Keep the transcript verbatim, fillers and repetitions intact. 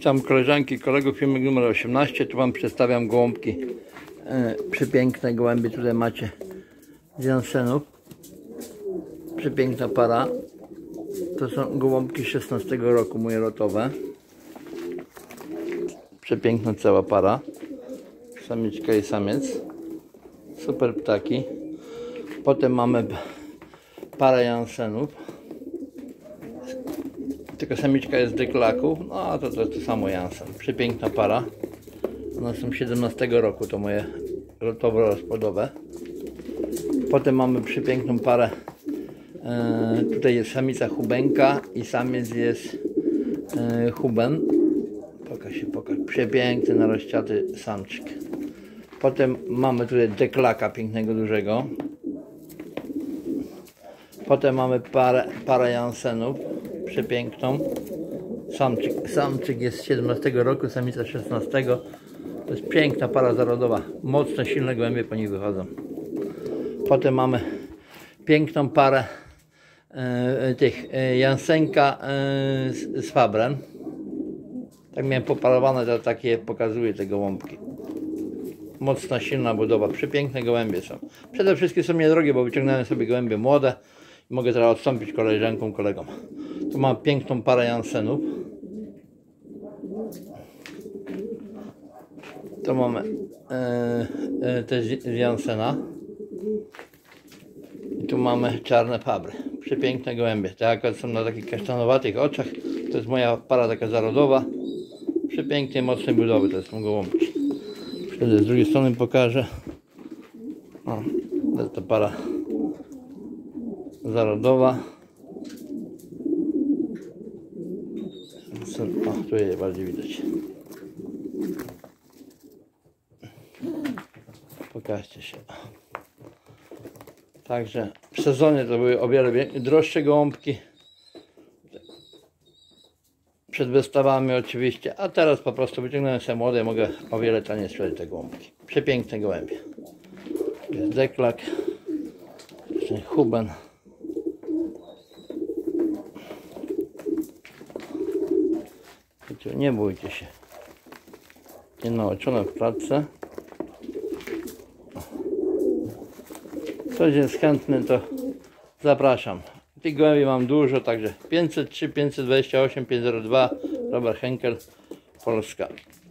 Witam koleżanki i kolegów, filmik numer osiemnaście. Tu wam przedstawiam gołąbki, e, przepiękne gołębie. Tutaj macie z Jansenów, przepiękna para. To są gołąbki szesnastego roku, moje lotowe. Przepiękna cała para, samiczka i samiec, super ptaki. Potem mamy parę Jansenów, tylko samiczka jest z deklaków, no a to, to to samo Jansen. Przepiękna para. One są siedemnastego roku, to moje lotowe rozpłodowe. Potem mamy przepiękną parę. E, tutaj jest samica hubenka i samiec jest e, huben. Pokaż się, pokaż. Przepiękny, narościaty samczyk. Potem mamy tutaj deklaka pięknego, dużego. Potem mamy parę, parę Jansenów, przepiękną. Samczyk, samczyk jest z siedemnastego roku, samica szesnastego. To jest piękna para zarodowa. Mocne, silne gołębie po nich wychodzą. Potem mamy piękną parę e, tych e, Jansenka e, z, z Fabrem. Tak miałem poparowane, to takie pokazuje te gołąbki. Mocna, silna budowa. Przepiękne gołębie są. Przede wszystkim są niedrogie, bo wyciągnąłem sobie gołębie młode. I mogę teraz odstąpić koleżankom, kolegom. Tu mam piękną parę Jansenów. Tu mamy e, e, też z Jansena. I tu mamy czarne Fabry. Przepiękne gołębie. Te akurat są na takich kasztanowatych oczach. To jest moja para taka zarodowa. Przepięknie mocnej budowy to są gołąbki. Wtedy z drugiej strony pokażę. O, to jest ta para zarodowa. O, tu je bardziej widać. Pokażcie się. Także w sezonie to były o wiele droższe gołąbki. Przed wystawami oczywiście, a teraz po prostu wyciągnąłem sobie młode, mogę o wiele taniej sprzedać te gołąbki. Przepiękne gołębie. Jest deklak, huben. Nie bójcie się. Nie naoczone w klatce. Ktoś jest chętny, to zapraszam. Tych gołębi mam dużo, także pięćset trzy, pięćset dwadzieścia osiem, pięćset dwa, Robert Henkel, Polska.